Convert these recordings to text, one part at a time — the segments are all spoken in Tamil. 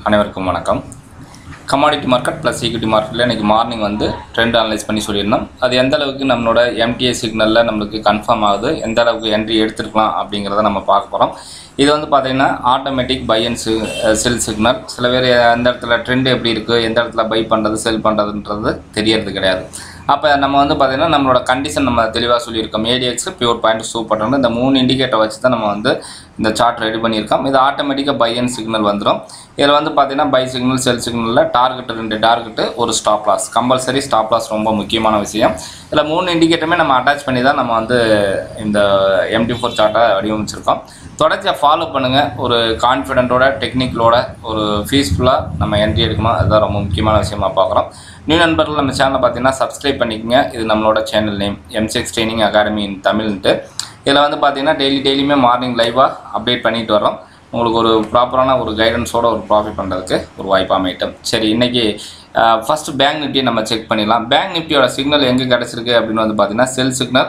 அனைவருக்கும் வணக்கம். கமாடிட்டி மார்க்கெட் ப்ளஸ் ஈக்விட்டி மார்க்கெட்டில் இன்றைக்கி மார்னிங் வந்து ட்ரெண்ட் அனலைஸ் பண்ணி சொல்லியிருந்தோம். அது எந்த அளவுக்கு நம்மளோட MTA சிக்னலில் நம்மளுக்கு கன்ஃபார்ம் ஆகுது, எந்த அளவுக்கு என்ட்ரி எடுத்துருக்கலாம் அப்படிங்கிறத நம்ம பார்க்க போகிறோம். இது வந்து பார்த்திங்கன்னா automatic buy and sell signal. சில பேர் எந்த இடத்துல ட்ரெண்ட் எப்படி இருக்குது, எந்த இடத்துல பை பண்ணுறது செல் பண்ணுறதுன்றது தெரியறது கிடையாது. அப்போ நம்ம வந்து பார்த்திங்கன்னா நம்மளோட கண்டிஷன் நம்ம தெளிவாக சொல்லியிருக்கோம். ADX பியூர் பாயிண்ட் சூப்பர் இந்த 3 இண்டிகேட்டர் வச்சு தான் நம்ம வந்து இந்த சார்ட் ரெடி பண்ணியிருக்கோம். இது ஆட்டோமேட்டிக்காக பை அண்ட் சிக்னல் வந்துடும். இதில் வந்து பார்த்திங்கன்னா பை சிக்னல் செல் சிக்னலில் டார்கெட் 2 டார்கெட்டு ஒரு stop loss, compulsory stop loss ரொம்ப முக்கியமான விஷயம். இதில் 3 இண்டிகேட்டருமே நம்ம அட்டாச் பண்ணி தான் நம்ம வந்து இந்த MT4 சார்ட்டை வடிவமைச்சிருக்கோம். தொடர்ச்சியாக ஃபாலோ பண்ணுங்கள். ஒரு கான்ஃபிடென்ட்டோட டெக்னிக்கலோட ஒரு பீஸ்ஃபுல்லாக நம்ம என்ட்ரி எடுக்கணும். அதுதான் ரொம்ப முக்கியமான விஷயமாக பார்க்குறோம். நியூ நண்பர்கள் நம்ம சேனலை பார்த்தீங்கன்னா சப்ஸ்கிரைப் பண்ணிக்கோங்க. இது நம்மளோட channel name MCX training academy in தமிழ்ன்ட்டு. இதில் வந்து பார்த்திங்கன்னா டெய்லியுமே மார்னிங் லைவாக அப்டேட் பண்ணிட்டு வரோம். உங்களுக்கு ஒரு ப்ராப்பரான ஒரு கைடன்ஸோட ஒரு ப்ராஃபிட் பண்ணுறதுக்கு ஒரு வாய்ப்பு அமைட்டும். சரி, இன்றைக்கி ஃபஸ்ட்டு பேங்க் நிஃப்டியை நம்ம செக் பண்ணிடலாம். பேங்க் நிஃப்டியோட சிக்னல் எங்கே கிடச்சிருக்கு அப்படின்னு வந்து பார்த்திங்கன்னா செல் சிக்னல்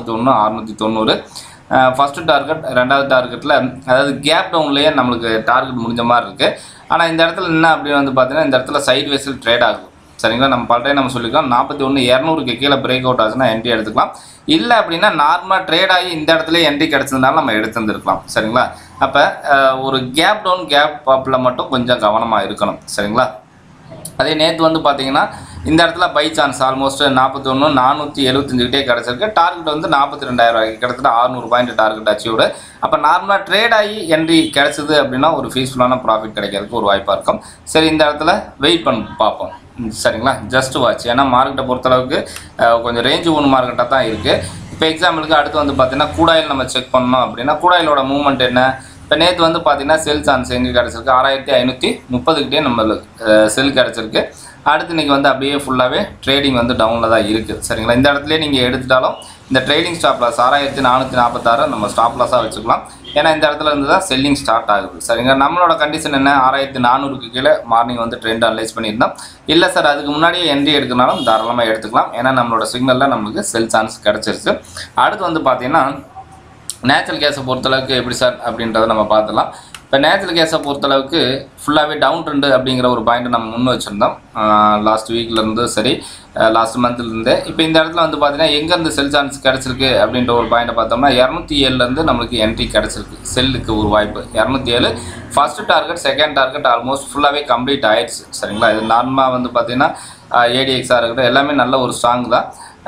41,690. ஃபஸ்ட்டு டார்கெட், ரெண்டாவது டார்கெட்டில் அதாவது கேப் டவுன்லேயே நம்மளுக்கு டார்கெட் முடிஞ்ச மாதிரி இருக்குது. ஆனால் இந்த இடத்துல என்ன அப்படின்னு வந்து பார்த்திங்கன்னா இந்த இடத்துல சைட் வேஸில் ட்ரேட் ஆகும். சரிங்களா, நம்ம பல்டைம் நம்ம சொல்லிக்கலாம் 41,200க்கு கீழே பிரேக் அவுட் ஆச்சுன்னா என்ட்ரி எடுத்துக்கலாம். இல்லை அப்படின்னா நார்மலாக ட்ரேட் ஆகி இந்த இடத்துல என்ட்ரி கிடச்சதுனால நம்ம எடுத்துருந்துருக்கலாம். சரிங்களா, அப்போ ஒரு கேப் டவுன் கேப் அப்பில் மட்டும் கொஞ்சம் கவனமாக இருக்கணும். சரிங்களா, அதே நேற்று வந்து பார்த்திங்கன்னா இந்த இடத்துல பை சான்ஸ் ஆல்மோஸ்ட் 41,475கிட்டே கிடச்சிருக்கு. டார்கெட் வந்து 42,000 கிட்டத்தட்ட 600 பாயிண்ட் டார்கெட் அச்சீவ்டு. அப்போ நார்மலாக ட்ரேட் ஆகி என்ட்ரி கிடச்சிது அப்படின்னா ஒரு ஃபீஸ்ஃபுல்லான ப்ராஃபிட் கிடைக்கிறதுக்கு ஒரு வாய்ப்பாக இருக்கும். சரி, இந்த இடத்துல வெயிட் பண்ணி பார்ப்போம். சரிங்களா, ஜஸ்ட் வாட்ச். ஏன்னா மார்க்கெட்டை பொறுத்தளவுக்கு கொஞ்சம் ரேஞ்சு ஒன்று மார்க்கெட்டாக தான் இருக்குது. இப்போ எக்ஸாம்பிளுக்கு அடுத்து வந்து பார்த்திங்கன்னா CRUDEOIL நம்ம செக் பண்ணோம் அப்படின்னா CRUDEOILோட மூவ்மெண்ட் என்ன. இப்போ நேற்று வந்து பார்த்திங்கன்னா செல் சான்ஸ் எங்கே கிடச்சிருக்கு 6,530கிட்டே நம்மளுக்கு செல் கிடச்சிருக்கு. அடுத்து இன்றைக்கி வந்து அப்படியே ஃபுல்லாகவே ட்ரேடிங் வந்து டவுனில் தான் இருக்குது. சரிங்களா, இந்த இடத்துல நீங்கள் எடுத்துட்டாலும் இந்த ட்ரேடிங் ஸ்டாப் லாஸ் 6,446 நம்ம ஸ்டாப் லாஸாக வச்சுக்கலாம். ஏன்னா இந்த இடத்துல இருந்து தான் செல்லிங் ஸ்டார்ட் ஆகுது. சரிங்களா, நம்மளோட கண்டிஷன் என்ன 6,400க்கு கீழே மார்னிங் வந்து ட்ரெண்ட் அனலைஸ் பண்ணியிருந்தோம். இல்லை சார் அதுக்கு முன்னாடியே என்ட்ரி எடுக்கனாலும் தாராளமாக எடுத்துக்கலாம். ஏன்னா நம்மளோட சிக்னலில் நம்மளுக்கு செல் சான்ஸ் கிடச்சிருச்சு. அடுத்து வந்து பார்த்திங்கன்னா நேச்சுரல் கேஸை பொறுத்தளவுக்கு எப்படி சார் அப்படின்றத நம்ம பார்த்துலாம். இப்போ நேச்சுரல் கேஸை பொறுத்தளவுக்கு ஃபுல்லாகவே டவுன் ட்ரெண்டு அப்படிங்கிற ஒரு பாயிண்ட்டை நம்ம முன் வச்சுருந்தோம் லாஸ்ட் வீக்லேருந்து, சரி லாஸ்ட் மந்த்லேருந்து. இப்போ இந்த இடத்துல வந்து பார்த்திங்கன்னா எங்கேருந்து செல் சான்ஸ் கிடச்சிருக்கு அப்படின்ற ஒரு பாயிண்ட்டை பார்த்தோம்னா 207லேருந்து நம்மளுக்கு என்ட்ரி கிடச்சிருக்கு. செல்லுக்கு ஒரு வாய்ப்பு 207. First target second target almost ஃபுல்லாகவே கம்ப்ளீட் ஆகிடுச்சு. சரிங்களா, இது நார்மலாக வந்து பார்த்திங்கன்னா ADXஆக இருக்கட்டும் எல்லாமே நல்ல ஒரு ஸ்ட்ராங் தான்.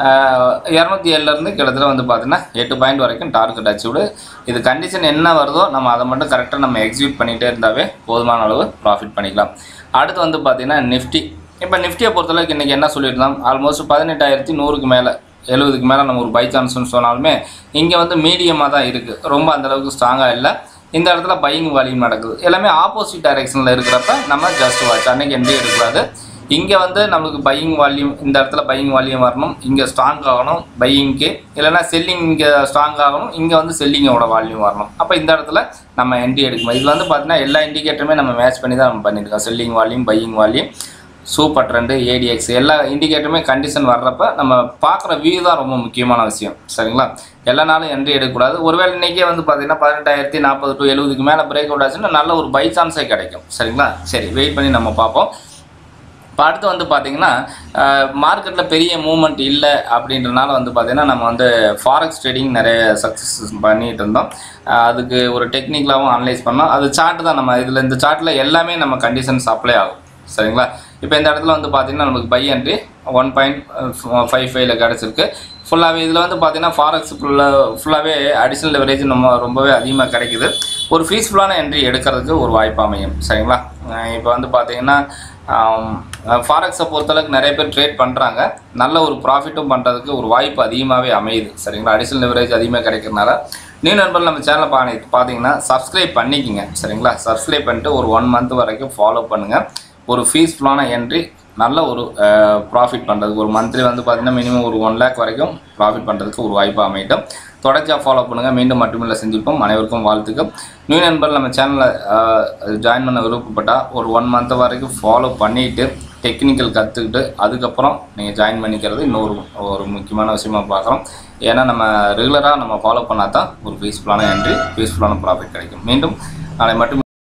207லேருந்து கிட்டத்தட்ட வந்து பார்த்திங்கன்னா 8 பாயிண்ட் வரைக்கும் டார்கெட் அச்சீவ்டு. இது கண்டிஷன் என்ன வருதோ நம்ம அதை மட்டும் கரெக்டாக நம்ம எக்ஸிக்யூட் பண்ணிகிட்டே இருந்தாவே போதுமான அளவு ப்ராஃபிட் பண்ணிக்கலாம். அடுத்து வந்து பார்த்திங்கன்னா நிஃப்டி. இப்போ நிஃப்டியை பொறுத்தளவுக்கு இன்றைக்கி என்ன சொல்லியிருந்தோம், ஆல்மோஸ்ட் 18,100க்கு மேலே 70க்கு மேலே நம்ம ஒரு பை சான்ஸ்னு சொன்னாலுமே இங்கே வந்து மீடியமாக தான் இருக்குது. ரொம்ப அந்தளவுக்கு ஸ்ட்ராங்காக இல்லை. இந்த இடத்துல பையிங் வால்யூம் நடக்குது. எல்லாமே ஆப்போசிட் டைரெக்ஷனில் இருக்கிறப்ப நம்ம ஜஸ்ட் வாட்ச். அன்றைக்கி என்ட்ரி எடுக்கக்கூடாது. இங்கே வந்து நம்மளுக்கு பையிங் வால்யூம், இந்த இடத்துல பையிங் வால்யூம் வரணும், இங்கே ஸ்ட்ராங் ஆகணும் பையிங்க்கு, இல்லைனா செல்லிங் இங்கே ஸ்ட்ராங் ஆகணும், இங்கே வந்து செல்லிங்கோட வால்யூம் வரணும். அப்போ இந்த இடத்துல நம்ம என்ட்ரி எடுக்கணும். இதில் வந்து பார்த்திங்கன்னா எல்லா இண்டிகேட்டருமே நம்ம மேட்ச் பண்ணி தான் நம்ம பண்ணியிருக்கோம். Selling volume, buying volume, super trend, ADX எல்லா இண்டிகேட்டருமே கண்டிஷன் வர்றப்ப நம்ம பார்க்குற வியூ தான் ரொம்ப முக்கியமான விஷயம். சரிங்களா, எல்லா நாளும் என்ட்ரி எடுக்கக்கூடாது. ஒருவேளை இன்றைக்கே வந்து பார்த்திங்கன்னா 18,040 to 70க்கு மேலே பிரேக் அவுட் ஆச்சுன்னா நல்ல ஒரு பை சான்ஸே கிடைக்கும். சரிங்களா, சரி வெயிட் பண்ணி நம்ம பார்ப்போம். இப்போ அடுத்து வந்து பார்த்திங்கன்னா மார்க்கெட்டில் பெரிய மூவ்மெண்ட் இல்லை அப்படின்றனால வந்து பார்த்திங்கன்னா நம்ம வந்து ஃபாரெக்ஸ் ட்ரேடிங் நிறைய சக்ஸஸ் பண்ணிகிட்டு இருந்தோம். அதுக்கு ஒரு டெக்னிக்கலாகவும் அனலைஸ் பண்ணோம். அது சார்ட்டு தான் நம்ம இதில் இந்த சார்ட்டில் எல்லாமே நம்ம கண்டிஷன்ஸ் அப்ளை ஆகும். சரிங்களா, இப்போ இந்த இடத்துல வந்து பார்த்திங்கன்னா நமக்கு பை என்ட்ரி 1.55ல் கிடச்சிருக்கு. ஃபுல்லாகவே இதில் வந்து பார்த்திங்கன்னா ஃபாரெக்ஸ் ஃபுல்லாகவே அடிஷ்னல் லெவரேஜ் நம்ம ரொம்பவே அதிகமாக கிடைக்குது. ஒரு ஃபீஸ்ஃபுல்லான என்ட்ரி எடுக்கிறதுக்கு ஒரு வாய்ப்பு அமையும். சரிங்களா, இப்போ வந்து பார்த்திங்கன்னா ஃபாரெக்ஸை பொறுத்தளவுக்கு நிறைய பேர் ட்ரேட் பண்ணுறாங்க. நல்ல ஒரு ப்ராஃபிட்டும் பண்ணுறதுக்கு ஒரு வாய்ப்பு அதிகமாகவே அமையுது. சரிங்களா, அடிஷ்னல் லெவரேஜ் அதிகமாக கிடைக்கிறதுனால நியூ நண்பர்கள் நம்ம சேனலை பார்த்தீங்கன்னா சப்ஸ்கிரைப் பண்ணிக்கோங்க. சரிங்களா, சப்ஸ்கிரைப் பண்ணிட்டு ஒரு 1 month வரைக்கும் ஃபாலோ பண்ணுங்கள். ஒரு ஃபீஸ்ஃபுல்லான என்ட்ரி நல்ல ஒரு ப்ராஃபிட் பண்ணுறதுக்கு ஒரு மந்த்லி வந்து பார்த்திங்கன்னா மினிமம் ஒரு 1 lakh வரைக்கும் ப்ராஃபிட் பண்ணுறதுக்கு ஒரு வாய்ப்பு அமைட்டும். தொடர்ச்சியாக ஃபாலோ பண்ணுங்கள். மீண்டும் மட்டுமில்லை செஞ்சுப்போம். அனைவருக்கும் வாழ்த்துக்கள். நியூ நண்பர்கள் நம்ம சேனலில் ஜாயின் பண்ண விருப்பப்பட்டால் ஒரு 1 month வரைக்கும் ஃபாலோ பண்ணிவிட்டு டெக்னிக்கல் கற்றுக்கிட்டு அதுக்கப்புறம் நீங்கள் ஜாயின் பண்ணிக்கிறது இன்னொரு முக்கியமான விஷயமாக பார்க்குறோம். ஏன்னா நம்ம ரெகுலராக நம்ம ஃபாலோ பண்ணால் தான் ஒரு பீஸ்ஃபுல்லான என்ட்ரி, பீஸ்ஃபுல்லான ப்ராஃபிட் கிடைக்கும். மீண்டும் நாளை மட்டும்